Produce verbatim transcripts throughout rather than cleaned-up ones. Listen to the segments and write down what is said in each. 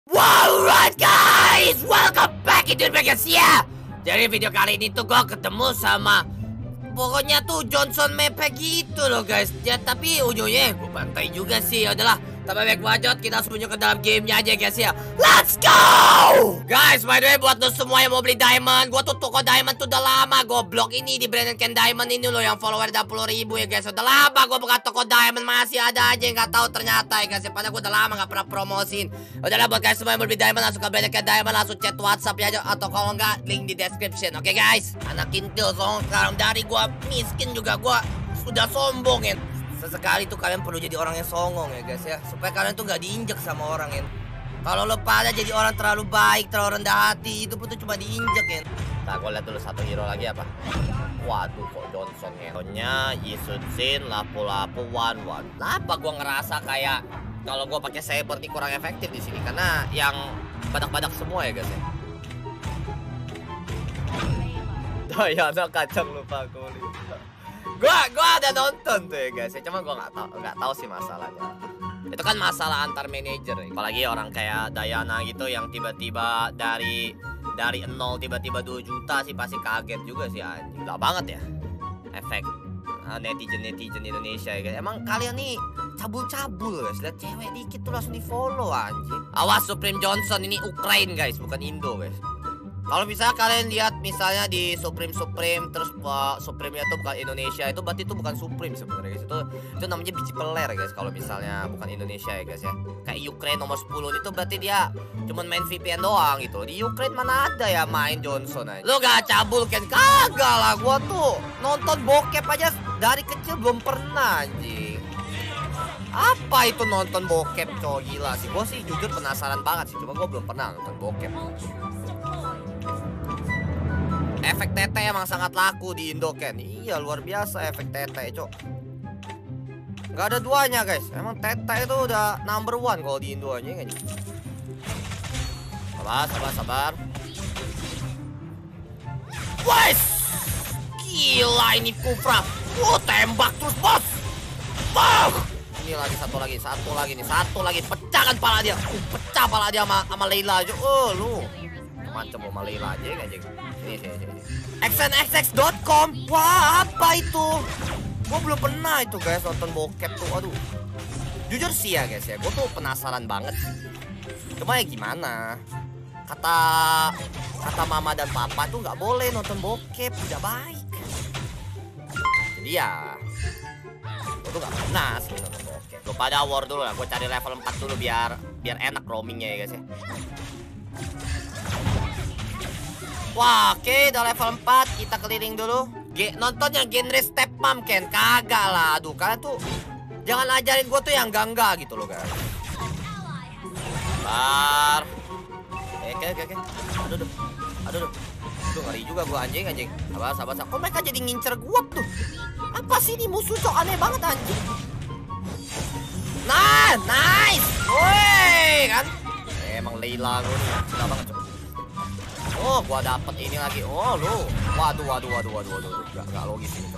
Alright guys, welcome back into the guys ya. Jadi video kali ini tuh gue ketemu sama pokoknya tuh Johnson Mepe gitu loh guys. Ya tapi ujungnya gue bantai juga sih. Adalah tanpa banyak bacot, kita langsung ke dalam gamenya aja guys ya. Let's go! Guys, by the way buat lo semua yang mau beli diamond, gue tuh toko diamond tuh udah lama. Goblok ini di Brandon Ken Diamond ini loh yang follower enam puluh ribu ya guys. Udah lama gue buka toko diamond, masih ada aja yang gak tahu ternyata ya guys. Padahal gue udah lama gak pernah promosin. Udahlah buat guys semua yang mau beli diamond, langsung ke Brandon Ken Diamond, langsung chat WhatsApp ya aja. Atau kalau enggak, link di description. Oke okay, guys, anak kintil soalnya sekarang dari gue miskin juga gue sudah sombong ya. Sesekali tuh kalian perlu jadi orang yang songong ya guys ya, supaya kalian tuh gak diinjek sama orang ya. Kalau lo pada jadi orang terlalu baik, terlalu rendah hati, itu pun tuh cuma diinjek ya. Nah gue lihat dulu satu hero lagi apa. Waduh kok Johnson ya. Contohnya Yisutsin, lapu-lapu, one-one. Kenapa gue ngerasa kayak kalau gue pakai saber nih kurang efektif di sini, karena yang badak-badak semua ya guys ya. Dayana kacang lupa kulit. Gua gua ada nonton tuh ya guys ya, cuma gua nggak tahu nggak tahu sih masalahnya. Itu kan masalah antar manajer, apalagi orang kayak Dayana gitu yang tiba-tiba dari dari nol tiba-tiba dua juta sih pasti kaget juga sih anjing. Gila banget ya efek netizen netizen Indonesia ya guys. Emang kalian nih cabul-cabul guys, lihat cewek dikit tuh langsung di follow anjing. Awas Supreme Johnson, ini Ukraine guys, bukan Indo guys. Kalau misalnya kalian lihat misalnya di Supreme Supreme terus uh, Supreme-nya tuh bukan Indonesia, itu berarti itu bukan Supreme sebenarnya guys. Itu itu namanya biji peler guys kalau misalnya bukan Indonesia ya guys ya. Kayak Ukraine nomor sepuluh itu berarti dia cuman main V P N doang gitu. Di Ukraine mana ada ya main Johnson aja. Lu gak cabul kan? Kagak lah, gua tuh nonton bokep aja dari kecil belum pernah anjing. Apa itu nonton bokep cowok, gila sih. Gua sih jujur penasaran banget sih, cuma gua belum pernah nonton bokep. Efek tete emang sangat laku di Indo Ken. Iya luar biasa efek tete cok. Gak ada duanya guys. Emang tete itu udah number one kalau di Indo aja kan. Sabar sabar sabar. Wes, gila ini Kufra. Oh tembak terus bos. Bang. Ini lagi satu lagi satu lagi nih satu lagi pecahkan pala dia. Uh, pecah pala dia sama, sama Leila aja. Oh lu macam mau Leila aja kan anjing. Ini sini sini. X N X X dot com. Wah, apa itu? Gue belum pernah itu guys nonton bokep tuh. Aduh. Jujur sih ya guys ya, gue tuh penasaran banget. Cuma ya gimana? Kata kata mama dan papa tuh nggak boleh nonton bokep, tidak baik. Jadi ya, gue tuh nggak pernah sih nonton bokep. Gue pada war dulu lah, gue cari level empat dulu biar biar enak roamingnya ya guys ya. Wah, oke, okay, udah level empat, kita keliling dulu. G nontonnya genre step mom Ken, kagak lah. Aduh, kalian tuh jangan ajarin gue tuh yang enggak gitu loh guys. Bentar. Oke, oke, oke. Aduh, aduh. Aduh, aduh. Aduh, ngeri juga gue anjing, anjing. Sabar, sabar, sabar. Kok mereka jadi ngincer gue tuh? Apa sih ini musuh cok, aneh banget anjing. Nah, nice. Woi, kan. Eh, emang Leila gue nih, sudah banget cok. Oh, gua dapet ini lagi. Oh, lu. Waduh, waduh, waduh, waduh, waduh. Gak, gak logis ini.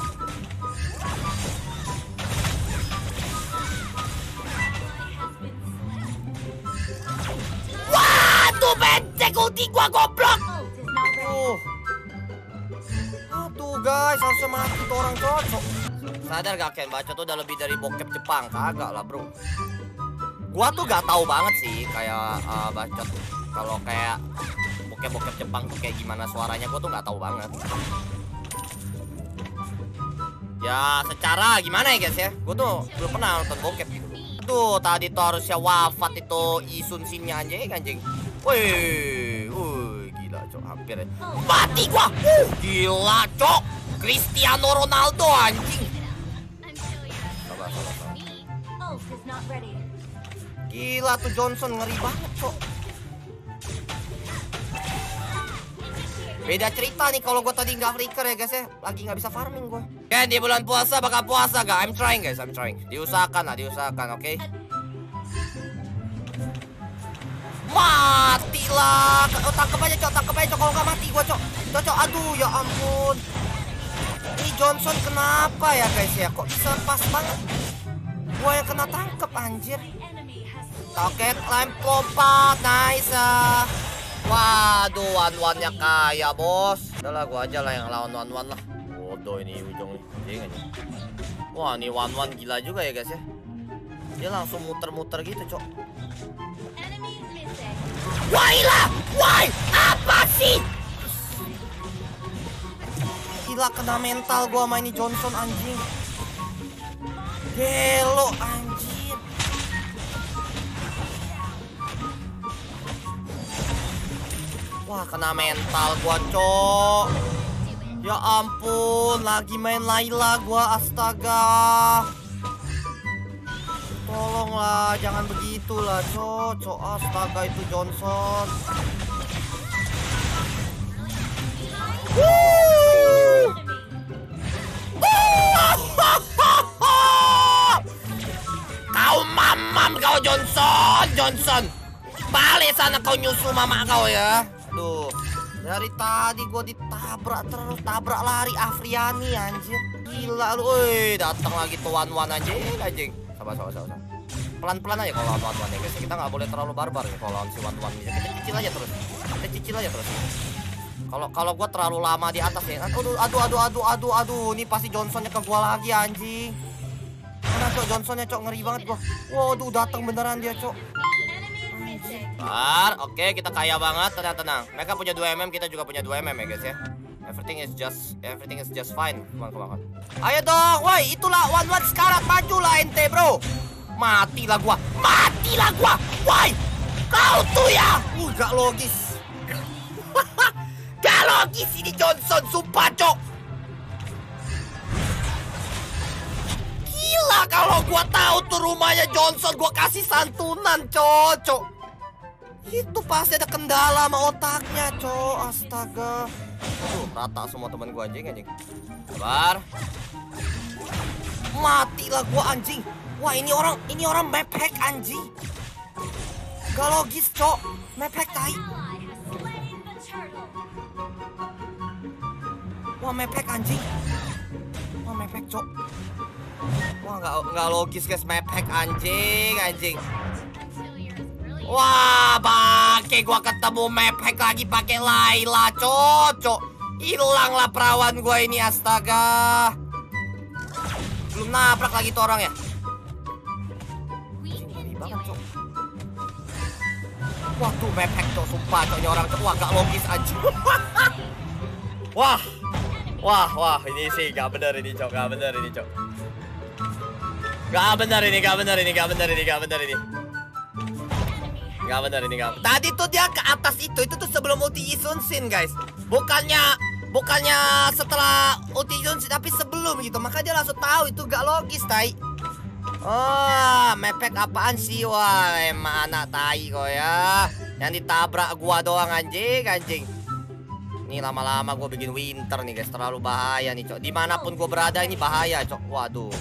Waduh, becek ulti gua goblok. Aduh. Aduh, guys, harusnya mati tuh orang cocok. Sadar gak Ken, baca tuh udah lebih dari bokep Jepang. Kagak lah, bro. Gua tuh gak tahu banget sih kayak uh, bacot. Kalau kayak bokep Jepang tuh kayak gimana suaranya, gue tuh nggak tahu banget. Ya secara gimana ya guys ya, gue tuh belum pernah nonton bokep gitu. Tuh tadi tuh harusnya wafat itu Isun Sinnya anjing anjing. Wih, wih gila cok, hampir ya. Mati gua. Uh, gila cok, Cristiano Ronaldo anjing. Sabar, sabar, sabar. Gila tuh Johnson ngeri banget cok. Beda cerita nih kalau gue tadi nggak flicker ya guys ya, lagi nggak bisa farming gue. Kan di bulan puasa bakal puasa gak? I'm trying guys, I'm trying. Diusahakan lah, diusahakan, oke? Okay? Matilah, oh, tangkep aja cok, tangkep aja cok, kalau nggak mati gue cok. Cok, aduh ya ampun. Ini Johnson kenapa ya guys ya? Kok bisa pas banget? Gue yang kena tangkep anjir. Oke, lem lompat, nice. Waduh, one-one-nya kaya, bos. Udahlah, gua aja lah yang lawan one-one lah. Bodoh ini ujung anjing aja. Wah, ini one-one gila juga ya, guys ya. Dia langsung muter-muter gitu, cok. Wah, ilah! Wah, apa sih? Gila, kena mental gua sama ini Johnson anjing. Gelo anjir. Wah, kena mental gua, cok. Ya ampun, lagi main Layla gua, astaga. Tolonglah, jangan begitulah, cok. Cok, astaga itu Johnson. Wuh. Kau mamam kau Johnson, Johnson. Balik sana kau nyusul mama kau ya. Aduh, dari tadi gua ditabrak terus, tabrak lari Afriani anjir. Gila lu, woi, datang lagi tuh one-one anjing, anjing. Sabar, sabar, sabar. Pelan-pelan aja kalau lawan one-one ya guys. Kita nggak boleh terlalu barbar ya kalau lawan si one-one ini. Kita cicil aja terus. Kita cicil aja terus. Kalau kalau gua terlalu lama di atas ya. Aduh, aduh, aduh, aduh, aduh, aduh. Ini pasti Johnsonnya ke gua lagi anjing. Mana cok Johnsonnya, cok, ngeri banget gua. Waduh, datang beneran dia, cok. Bentar, oke, kita kaya banget, tenang-tenang. Mereka punya dua mm, kita juga punya dua mm ya guys ya. Everything is just everything is just fine. Come on, come on, come on. Ayo dong, woi, itulah one-one sekarat, majulah ente, bro. Matilah gua, matilah gua. Woi, kau tuh ya. Uh, gak logis. Gak logis ini Johnson, sumpah, cok. Gila, kalau gua tahu tuh rumahnya Johnson, gua kasih santunan, cocok. Itu pasti ada kendala sama otaknya, cok. Astaga. Tuh, rata semua teman gua anjing, anjing. Sabar. Matilah gua anjing. Wah, ini orang, ini orang map hack anjing. Gak logis, cok. Map hack tai. Wah, map hack anjing. Wah, map hack, cok. Wah, nggak nggak logis guys, map hack anjing, anjing. Wah, bangke, gua ketemu map hack lagi pakai Layla, cocok. Hilang lah perawan gua ini, astaga. Belum nabrak lagi tuh orang ya. Ini banget, cok. Wah, tuh map hack tuh, sumpah, cok, ini orang, cok. Wah, gak logis aja. Wah, wah, wah, ini sih gak bener ini, cok, gak bener ini, cok. Gak bener ini, gak bener ini, gak bener ini, gak bener ini. Gak bener ini, gak bener. Tadi tuh dia ke atas itu, itu tuh sebelum ulti Isunsin, guys. Bukannya, bukannya setelah ulti Isunsin, tapi sebelum gitu. Maka dia langsung tahu itu gak logis, tai. Oh, mepek apaan sih? Wah, emang anak tai kok ya. Yang ditabrak gua doang, anjing, anjing. Ini lama-lama gua bikin winter nih, guys. Terlalu bahaya nih, cok. Dimanapun gua berada ini bahaya, cok. Waduh.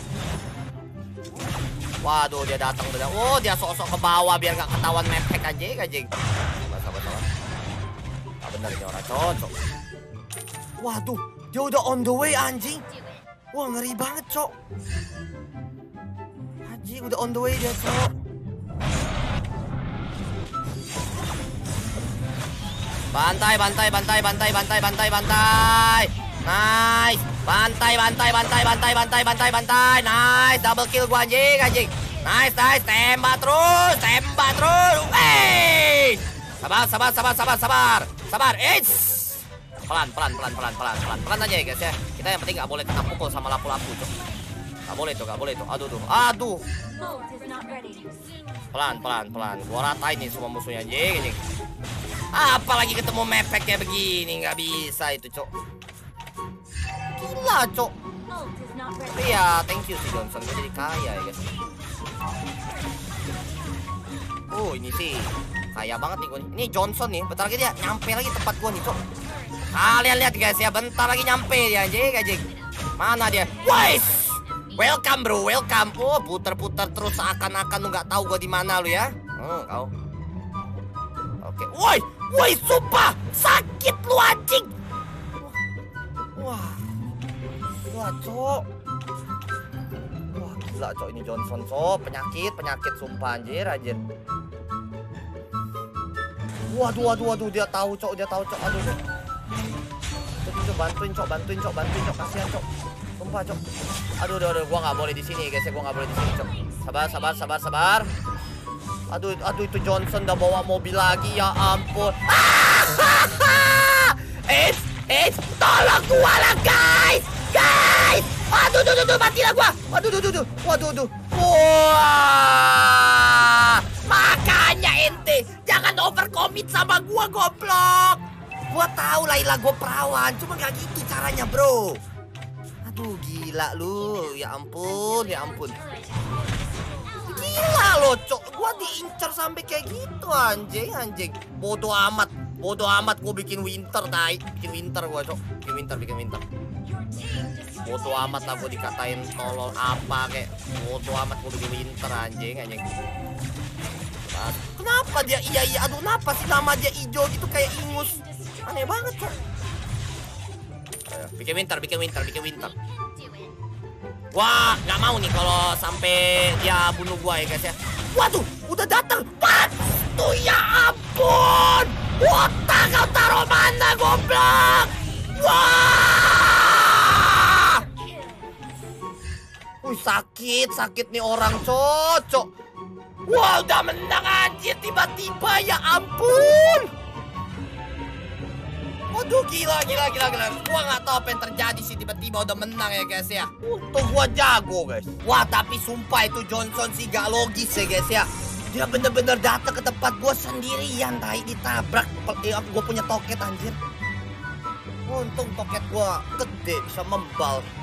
Waduh, dia datang bener. Oh, dia sok-sok ke bawah biar gak ketahuan map hack anjing, anjing. Sabar, sabar, sabar. Gak bener ini orang, cocok. Waduh, dia udah on the way anjing. Wah, ngeri banget, cok. Anjing, udah on the way dia, cok. Bantai, bantai, bantai, bantai, bantai, bantai, bantai. Nice. Bantai, bantai, bantai, bantai, bantai, bantai, bantai. Nice, double kill gua anjing, anjing. Nice, nice, tembak terus, tembak terus. Wey. Sabar, sabar, sabar, sabar, sabar. Sabar, it's. Pelan, pelan, pelan, pelan, pelan, pelan. Pelan aja ya guys ya. Kita yang penting nggak boleh kena pukul sama lapu-lapu, cok. Nggak boleh tuh, nggak boleh tuh. Aduh, tuh, aduh. Pelan, pelan, pelan. Gua ratain nih semua musuhnya anjing, anjing. Apalagi ketemu mepek kayak begini, nggak bisa itu, cok. Gila, cok. Tapi ya, thank you si Johnson. Gue jadi kaya ya guys. Oh, ini sih kaya banget nih gue nih. Ini Johnson nih, bentar lagi dia nyampe lagi tempat gue nih, cok. Kalian lihat guys ya, bentar lagi nyampe dia anjing, anjing. Mana dia? Wais! Welcome bro, welcome. Oh, puter-puter terus seakan-akan lu nggak tahu gue di mana lu ya. Oh, kau. Oke. Woi, woi, sumpah sakit lu anjing. Wah. Wah, cok. Wah, gila, cok, ini Johnson, cok. Penyakit, penyakit sumpah anjir, anjir. Waduh, waduh, waduh, dia tahu, Cok, dia tahu, Cok. Aduh, Cok. Cok, Cok, bantuin, Cok, bantuin, Cok, bantuin, Cok, kasihan, Cok. Sumpah, Cok. Aduh, aduh, aduh, gua nggak boleh di sini, guys. Gua nggak boleh di sini, Cok. Sabar, sabar, sabar, sabar. Aduh, aduh, itu Johnson udah bawa mobil lagi, ya ampun. Eh, eh, tolong gua lah, guys, guys. Aduh, aduh, aduh, matilah gua. Waduh, aduh, aduh, waduh, aduh. Wah, makanya ente jangan overcommit sama gua, goblok. Gua tahu Layla gua perawan, cuma gak gitu caranya, bro. Aduh, gila lu, ya ampun, ya ampun. Gila lo, Cok. Gua diincar sampai kayak gitu, anjing, anjing. Bodoh amat, bodoh amat. Gua bikin winter, tai. Bikin winter gua, Cok. Bikin winter, bikin winter. Bodoh amat lah gua dikatain tolol apa kayak. Bodoh amat gua bikin winter, anjing, anjing. Kenapa dia iya iya? Aduh, kenapa sih nama dia hijau gitu kayak ingus? Aneh banget, Cok. Ayo, bikin winter, bikin winter, bikin winter. Wah, nggak mau nih kalau sampai dia bunuh gua ya, guys ya. Waduh, udah datang. Tuh, ya ampun. Otak kau taruh mana, goblok? Wah. Wih, sakit, sakit nih orang, cocok. Wah, udah menang anjir tiba-tiba, ya ampun. Waduh, gila, gila, gila, gila. Gua nggak tahu apa yang terjadi sih, tiba-tiba udah menang ya, guys ya. Untung gua jago, guys. Wah, tapi sumpah itu Johnson sih gak logis ya, guys ya. Dia bener-bener datang ke tempat gua sendirian, tai, ditabrak. Eh, gua punya toket, anjir. Untung toket gua gede, bisa membal.